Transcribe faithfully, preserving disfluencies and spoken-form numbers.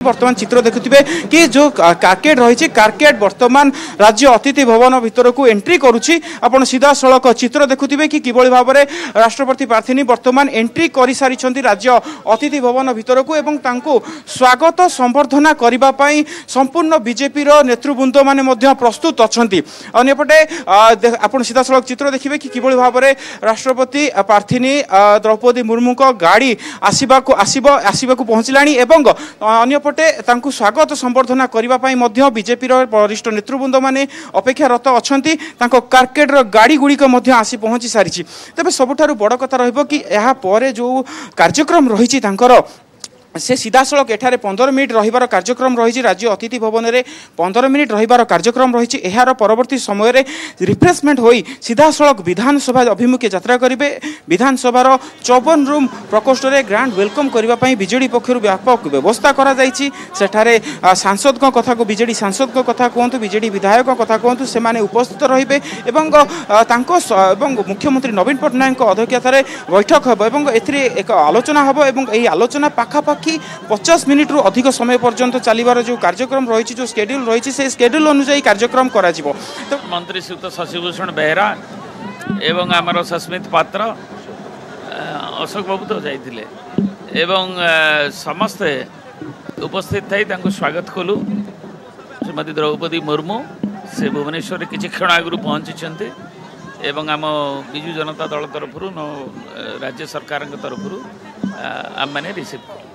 बर्तमान चित्र देखुथिबे कि जो कारकेट रही कारकेट बर्तमान राज्य अतिथि भवन भितर को एंट्री करुच्ची आपण सीधा सड़क चित्र देखुथिबे कि किभଳି भाबरे राष्ट्रपति प्रार्थिनी बर्तमान एंट्री कर सारी राज्य अतिथि भवन भितर को एवं तांको स्वागत संबर्धना करबा पई संपूर्ण बीजेपी रो नेतृवृंद माने मध्य प्रस्तुत अछंती। अन्यपटे आपण सीधा सड़क चित्र देखिबे कि किभଳି भाबरे राष्ट्रपति प्रार्थिनी द्रौपदी मुर्मू को गाड़ी आसीबा को आसीबो आसीबा को पहुंचलानी एवं अन्यपटे तांको स्वागत संबर्धना करबा पई मध्य बीजेपी रो वरिष्ठ नेतृवृंद माने अपेक्षारत अछंती। तांको कारकेट रो गाड़ी गुडी को मध्य आसी पहुंची सारिछि। तबे सबठारु बड़ कथा रहइबो कि एहा परे जो कार्यक्रम रहिछि तांकर से सीधा सड़क एठारे पंद्रह मिनिट रहिबार कार्यक्रम रही राज्य अतिथि भवन में पंद्रह मिनिट रहिबार कार्यक्रम रही यार परवर्ती समय रे रिफ्रेशमेंट होई सीधा सड़क विधानसभा अभिमुखे यात्रा करेंगे। विधानसभार चौवन रूम प्रकोष्ठ में ग्रांड वेलकम करने बीजेडी पक्षर व्यापक व्यवस्था करारे सांसद कथा को बीजेडी सांसद कथा कहतु बीजेडी विधायक कथा कहतु से उपस्थित रे मुख्यमंत्री नवीन पट्टनायक अध्यक्षतार बैठक हम एक आलोचना हम और आलोचना पाखापाखि पचास मिनिट रु अधिक समय पर्यंत चलिबार जो कार्यक्रम रही जो शेड्यूल रही से शेड्यूल अनुसार कार्यक्रम करा जिवो। तो मंत्री श्रीयुत शशिभूषण बेहरा एवं आमर सस्मित पात्र अशोक बाबू तो जाइथिले एवं समस्ते उपस्थित थी स्वागत कलु। श्रीमती द्रौपदी मुर्मू से भुवनेश्वर किछि क्षण आगु पहुंची एवं आम विजु जनता दल तरफ राज्य सरकार तरफ आम मैंने रिसीव करूँ।